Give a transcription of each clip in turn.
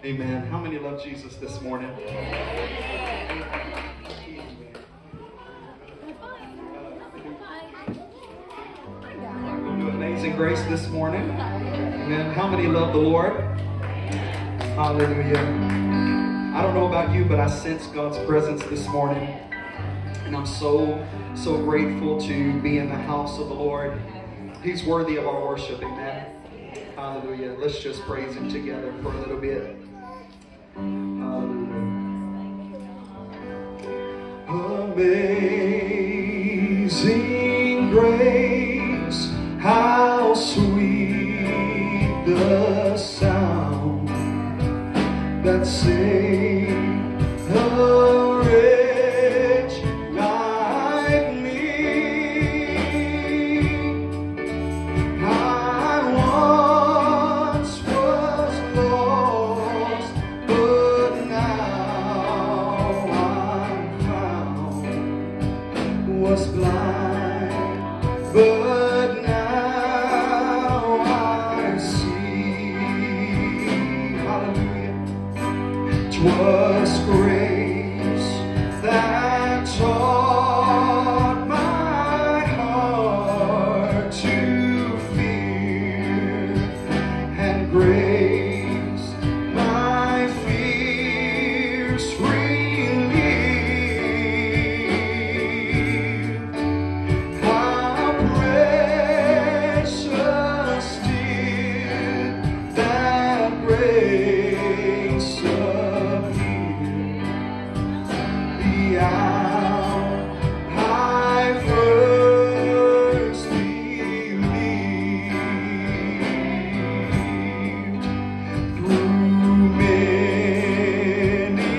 Amen. How many love Jesus this morning? We'll do Amazing Grace this morning. Amen. How many love the Lord? Hallelujah. I don't know about you, but I sense God's presence this morning. And I'm so grateful to be in the house of the Lord. He's worthy of our worship. Amen. Hallelujah. Let's just praise Him together for a little bit. Hallelujah. Amazing grace, how sweet the sound that saved a wretch like me. I once was lost, but now I'm found. Was blind, but now I see. Hallelujah. 'Twas grace that taught my heart to fear, and grace my fears relieved. How precious did that grace appear, the hour I first believed. Through many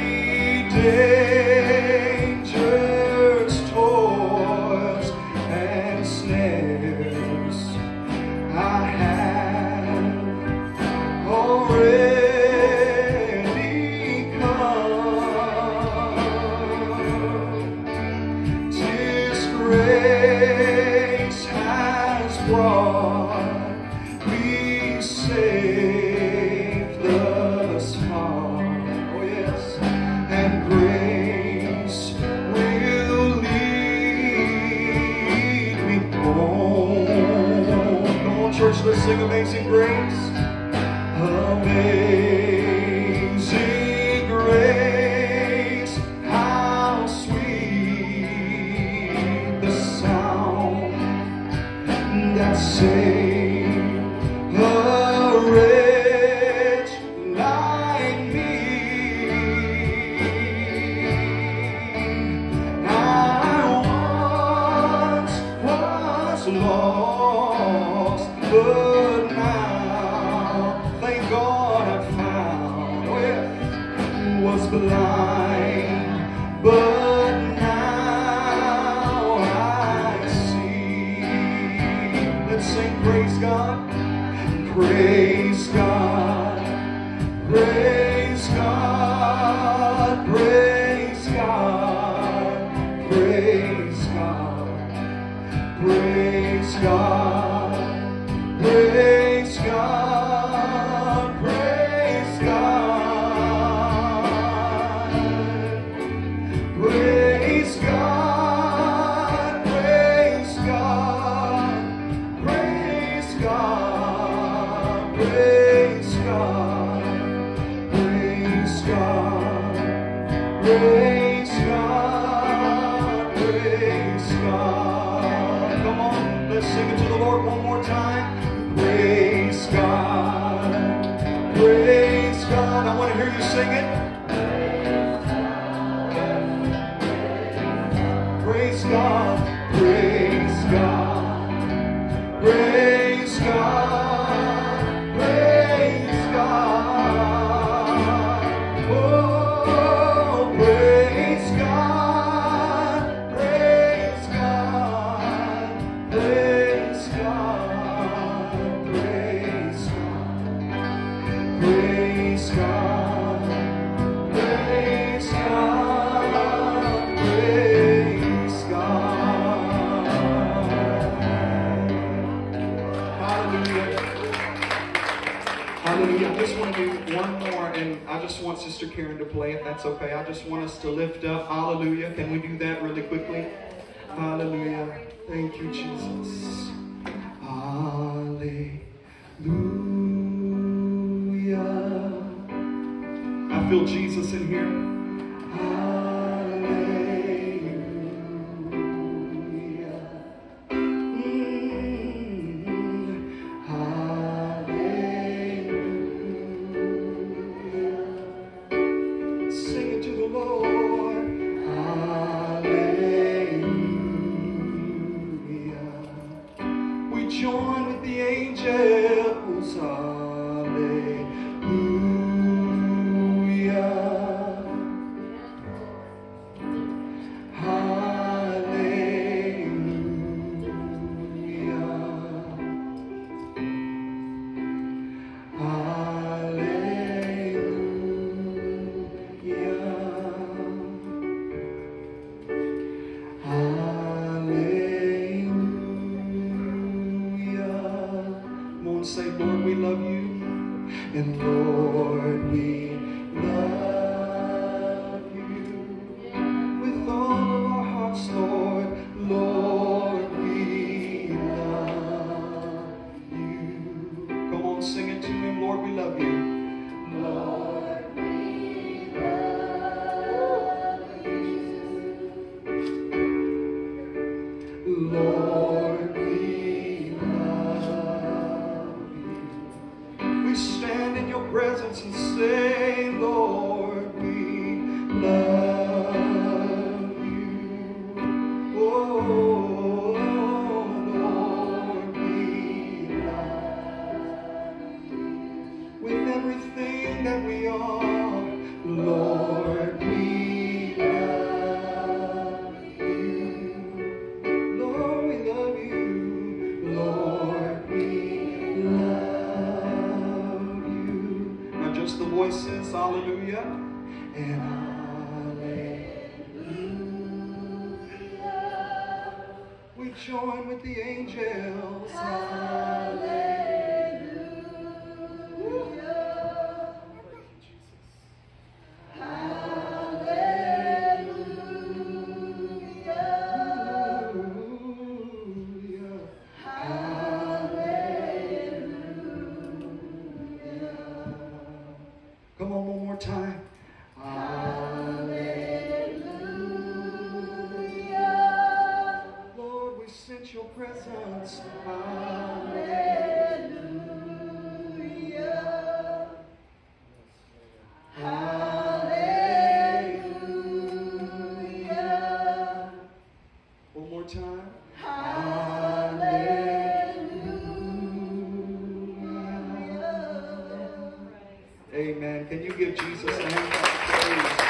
dangers, toils, and snares, I have already come. 'Tis grace has brought me safe thus far. Oh yes, and grace will lead me home. Come on, church, let's sing Amazing Grace. Amazing grace, how sweet the sound that saved a wretch like me. I once was lost, but now, thank God I found. Oh yeah. Was blind, but now I see. Let's sing praise God. Praise God. Praise God. Praise God. Praise God. Praise God. Praise God. Praise God. Praise God. Praise God. Praise God. Praise God. Praise God. Praise God. Praise God. Come on, let's sing it to the Lord one more time. Praise God. Praise God. I want to hear you sing it. Praise God. Praise God. Praise God. Praise God. Oh, praise God. Praise God. Praise God. Praise God. Praise God. Praise God. Praise God. Hallelujah. Hallelujah. I just want to do one more And I just want Sister Karen to play, if that's okay. I just want us to lift up Hallelujah. Can we do that really quickly? Hallelujah. Thank you, Jesus. Hallelujah. I feel Jesus in here. Join with the angels, hallelujah, hallelujah, hallelujah. Say, Lord, we love you, and Lord, we love you with all of our hearts, Lord. Lord, we love you. Come on, sing it to him. Lord, we love you. Lord, we love you. Lord, we stand in your presence and say, Lord, we love you. Oh, Lord, we love you. With everything that we are, Lord, we love you. Lord, we love you. Lord, we love you. Just the voices, hallelujah, and hallelujah. We join with the angels, hallelujah, hallelujah, hallelujah. Come on, one more time. Hallelujah. Lord, we sense your presence. Hallelujah. Hallelujah. One more time. Hallelujah. Amen. Can you give Jesus a hand of praise?